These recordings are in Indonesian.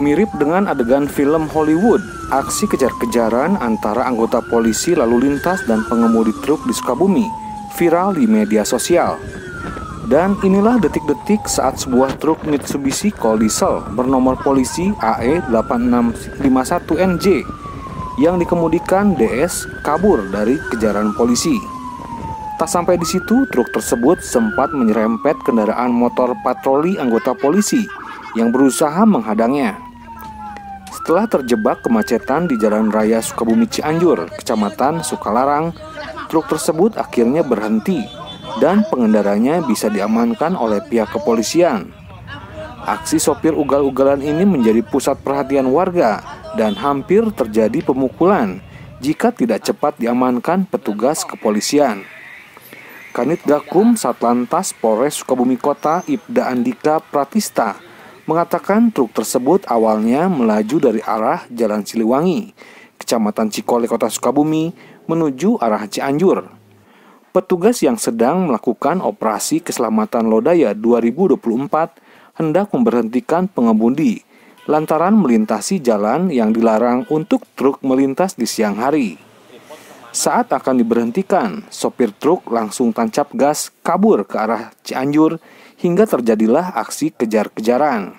Mirip dengan adegan film Hollywood, aksi kejar-kejaran antara anggota polisi lalu lintas dan pengemudi truk di Sukabumi viral di media sosial. Dan inilah detik-detik saat sebuah truk Mitsubishi Colt Diesel bernomor polisi AE8651NJ yang dikemudikan DS kabur dari kejaran polisi. Tak sampai di situ, truk tersebut sempat menyerempet kendaraan motor patroli anggota polisi yang berusaha menghadangnya. Setelah terjebak kemacetan di Jalan Raya Sukabumi Cianjur, Kecamatan Sukalarang, truk tersebut akhirnya berhenti dan pengendaranya bisa diamankan oleh pihak kepolisian. Aksi sopir ugal-ugalan ini menjadi pusat perhatian warga dan hampir terjadi pemukulan jika tidak cepat diamankan petugas kepolisian. Kanit Gakum Satlantas Polres Sukabumi Kota Ibda Andika Pratista mengatakan truk tersebut awalnya melaju dari arah Jalan Siliwangi, Kecamatan Cikole, Kota Sukabumi, menuju arah Cianjur. Petugas yang sedang melakukan operasi keselamatan Lodaya 2024 hendak memberhentikan pengemudi lantaran melintasi jalan yang dilarang untuk truk melintas di siang hari. Saat akan diberhentikan, sopir truk langsung tancap gas kabur ke arah Cianjur hingga terjadilah aksi kejar-kejaran.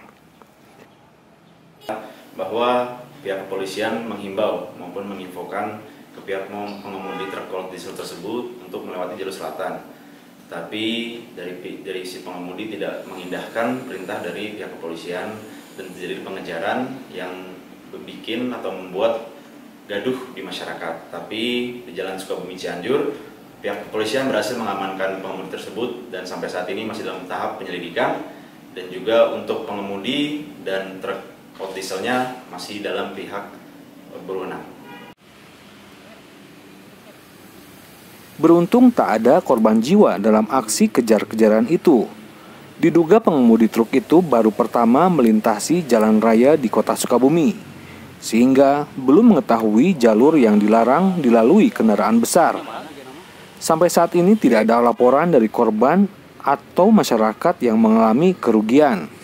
Bahwa pihak kepolisian menghimbau maupun menginfokan ke pihak pengemudi truk Colt Diesel tersebut untuk melewati jalur selatan. Tapi dari si pengemudi tidak mengindahkan perintah dari pihak kepolisian dan terjadi pengejaran yang bikin atau membuat gaduh di masyarakat. Tapi di Jalan Sukabumi Cianjur, pihak kepolisian berhasil mengamankan pengemudi tersebut dan sampai saat ini masih dalam tahap penyelidikan, dan juga untuk pengemudi dan truk Colt Dieselnya masih dalam pihak berwenang. Beruntung tak ada korban jiwa dalam aksi kejar-kejaran itu. Diduga pengemudi truk itu baru pertama melintasi jalan raya di Kota Sukabumi, sehingga belum mengetahui jalur yang dilarang dilalui kendaraan besar. Sampai saat ini tidak ada laporan dari korban atau masyarakat yang mengalami kerugian.